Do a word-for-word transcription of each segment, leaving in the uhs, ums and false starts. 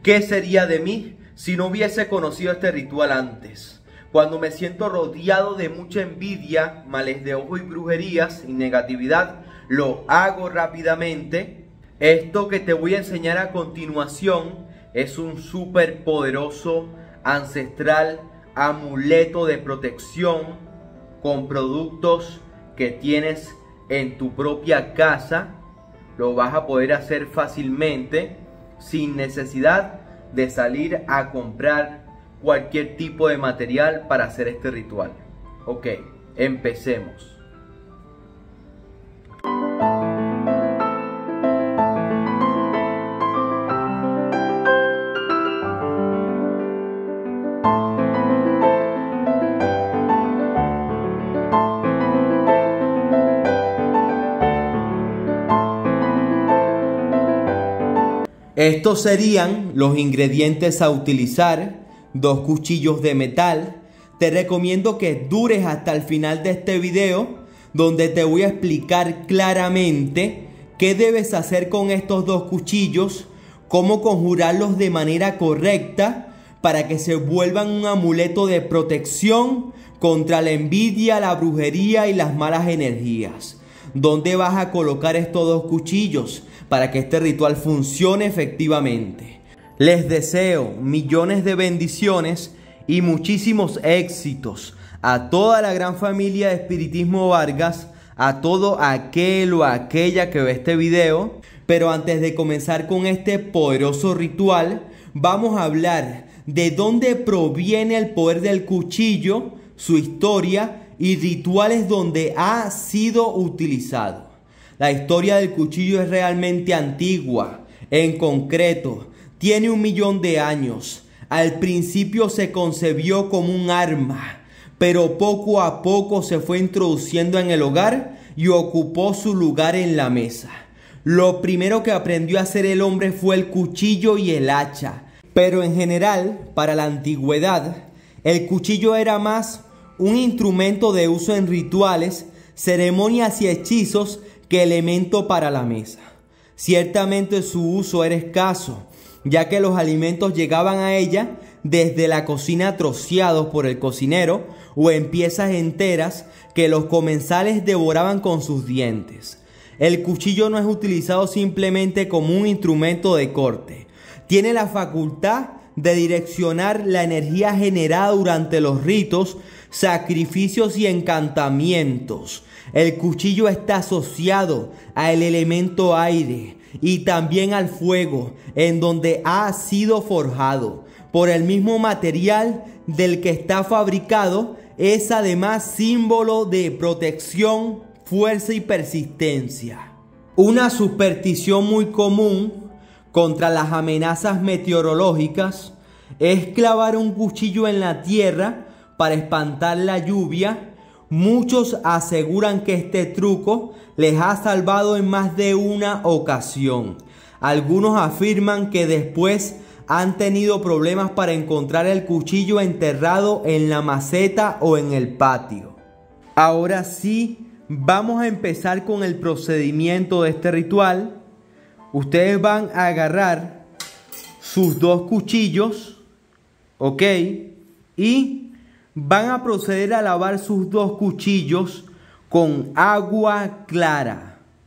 ¿Qué sería de mí si no hubiese conocido este ritual antes? Cuando me siento rodeado de mucha envidia, males de ojo y brujerías y negatividad, lo hago rápidamente. Esto que te voy a enseñar a continuación es un súper poderoso, ancestral amuleto de protección con productos que tienes en tu propia casa. Lo vas a poder hacer fácilmente sin necesidad de salir a comprar cualquier tipo de material para hacer este ritual. Ok, empecemos. Estos serían los ingredientes a utilizar: dos cuchillos de metal. Te recomiendo que dures hasta el final de este video, donde te voy a explicar claramente qué debes hacer con estos dos cuchillos, cómo conjurarlos de manera correcta para que se vuelvan un amuleto de protección contra la envidia, la brujería y las malas energías. ¿Dónde vas a colocar estos dos cuchillos para que este ritual funcione efectivamente? Les deseo millones de bendiciones y muchísimos éxitos a toda la gran familia de Espiritismo Vargas, a todo aquel o aquella que ve este video. Pero antes de comenzar con este poderoso ritual, vamos a hablar de dónde proviene el poder del cuchillo, su historia y rituales donde ha sido utilizado. La historia del cuchillo es realmente antigua. En concreto, tiene un millón de años. Al principio se concebió como un arma, pero poco a poco se fue introduciendo en el hogar y ocupó su lugar en la mesa. Lo primero que aprendió a hacer el hombre fue el cuchillo y el hacha. Pero en general, para la antigüedad, el cuchillo era más un instrumento de uso en rituales, ceremonias y hechizos que elemento para la mesa. Ciertamente su uso era escaso, ya que los alimentos llegaban a ella desde la cocina troceados por el cocinero o en piezas enteras que los comensales devoraban con sus dientes. El cuchillo no es utilizado simplemente como un instrumento de corte. Tiene la facultad de direccionar la energía generada durante los ritos, sacrificios y encantamientos. El cuchillo está asociado al elemento aire y también al fuego, en donde ha sido forjado. Por el mismo material del que está fabricado, es además símbolo de protección, fuerza y persistencia. Una superstición muy común contra las amenazas meteorológicas es clavar un cuchillo en la tierra para espantar la lluvia. Muchos aseguran que este truco les ha salvado en más de una ocasión. Algunos afirman que después han tenido problemas para encontrar el cuchillo enterrado en la maceta o en el patio. Ahora sí, vamos a empezar con el procedimiento de este ritual. Ustedes van a agarrar sus dos cuchillos, ¿ok? Y van a proceder a lavar sus dos cuchillos con agua clara.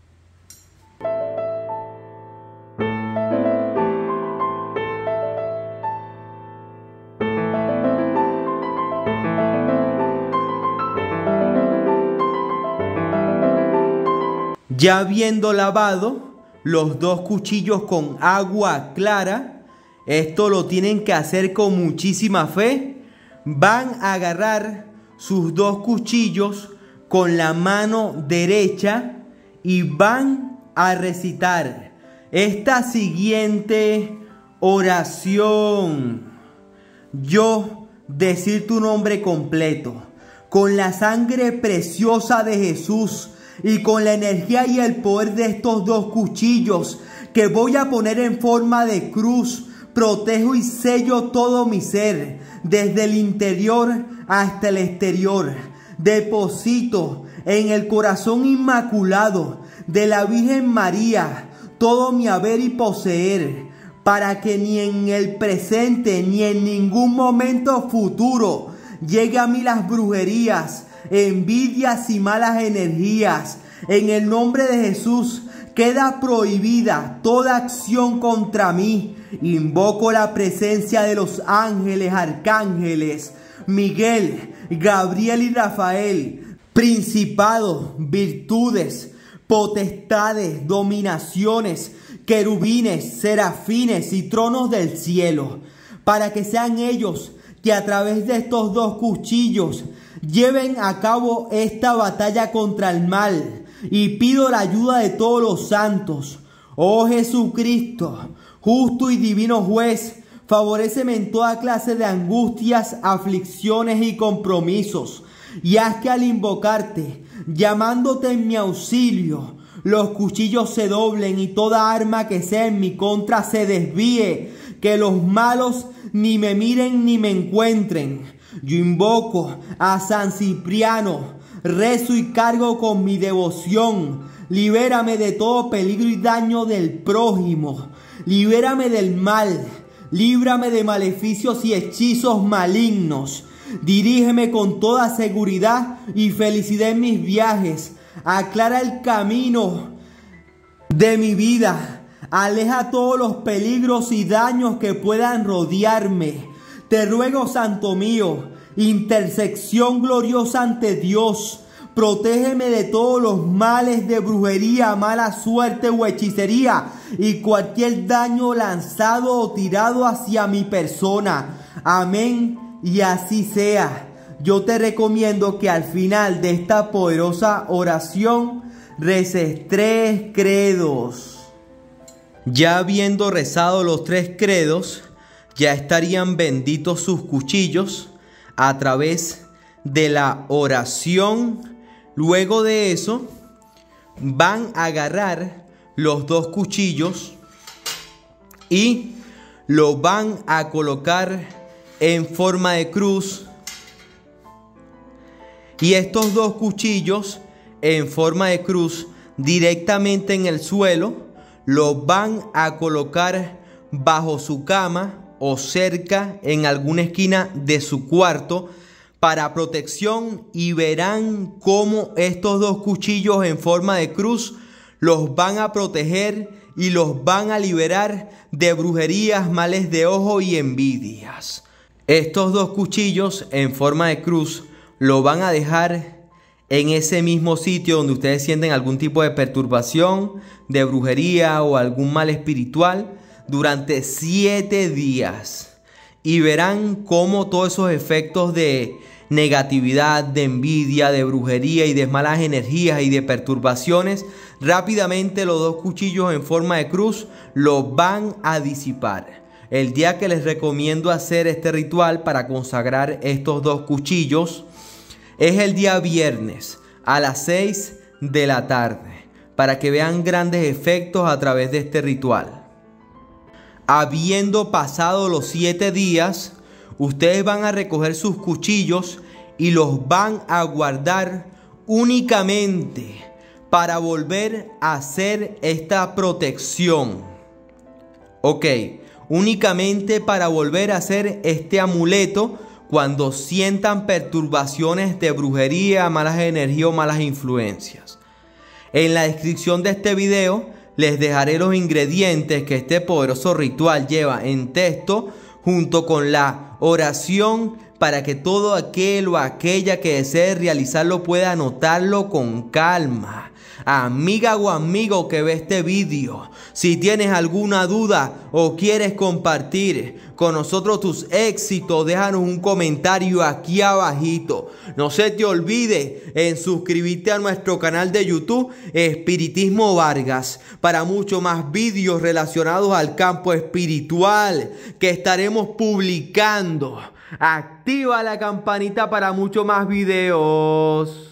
Ya habiendo lavado los dos cuchillos con agua clara, esto lo tienen que hacer con muchísima fe. Van a agarrar sus dos cuchillos con la mano derecha y van a recitar esta siguiente oración. Yo, decir tu nombre completo, con la sangre preciosa de Jesús y con la energía y el poder de estos dos cuchillos que voy a poner en forma de cruz, protejo y sello todo mi ser, desde el interior hasta el exterior. Deposito en el corazón inmaculado de la Virgen María todo mi haber y poseer, para que ni en el presente ni en ningún momento futuro llegue a mí las brujerías, envidias y malas energías. En el nombre de Jesús queda prohibida toda acción contra mí. Invoco la presencia de los ángeles, arcángeles, Miguel, Gabriel y Rafael, principados, virtudes, potestades, dominaciones, querubines, serafines y tronos del cielo, para que sean ellos que a través de estos dos cuchillos lleven a cabo esta batalla contra el mal. Y pido la ayuda de todos los santos. Oh Jesucristo, justo y divino juez, favoréceme en toda clase de angustias, aflicciones y compromisos. Y haz que al invocarte, llamándote en mi auxilio, los cuchillos se doblen y toda arma que sea en mi contra se desvíe. Que los malos ni me miren ni me encuentren. Yo invoco a San Cipriano, rezo y cargo con mi devoción. Libérame de todo peligro y daño del prójimo. Libérame del mal. Líbrame de maleficios y hechizos malignos. Dirígeme con toda seguridad y felicidad en mis viajes. Aclara el camino de mi vida. Aleja todos los peligros y daños que puedan rodearme. Te ruego, Santo mío, intersección gloriosa ante Dios, protégeme de todos los males de brujería, mala suerte o hechicería y cualquier daño lanzado o tirado hacia mi persona. Amén, y así sea. Yo te recomiendo que al final de esta poderosa oración reces tres credos. Ya habiendo rezado los tres credos, ya estarían benditos sus cuchillos a través de la oración. Luego de eso, van a agarrar los dos cuchillos y los van a colocar en forma de cruz. Y estos dos cuchillos en forma de cruz directamente en el suelo los van a colocar bajo su cama o cerca en alguna esquina de su cuarto para protección, y verán cómo estos dos cuchillos en forma de cruz los van a proteger y los van a liberar de brujerías, males de ojo y envidias. Estos dos cuchillos en forma de cruz lo van a dejar en ese mismo sitio donde ustedes sienten algún tipo de perturbación, de brujería o algún mal espiritual durante siete días. Y verán cómo todos esos efectos de negatividad, de envidia, de brujería y de malas energías y de perturbaciones, rápidamente los dos cuchillos en forma de cruz los van a disipar. El día que les recomiendo hacer este ritual para consagrar estos dos cuchillos es el día viernes a las seis de la tarde, para que vean grandes efectos a través de este ritual. Habiendo pasado los siete días, ustedes van a recoger sus cuchillos y los van a guardar únicamente para volver a hacer esta protección. Ok, únicamente para volver a hacer este amuleto cuando sientan perturbaciones de brujería, malas energías o malas influencias. En la descripción de este video les dejaré los ingredientes que este poderoso ritual lleva en texto, junto con la oración, para que todo aquel o aquella que desee realizarlo pueda anotarlo con calma. Amiga o amigo que ve este vídeo, si tienes alguna duda o quieres compartir con nosotros tus éxitos, déjanos un comentario aquí abajito. No se te olvide en suscribirte a nuestro canal de YouTube Espiritismo Vargas para mucho más vídeos relacionados al campo espiritual que estaremos publicando. Activa la campanita para mucho más videos.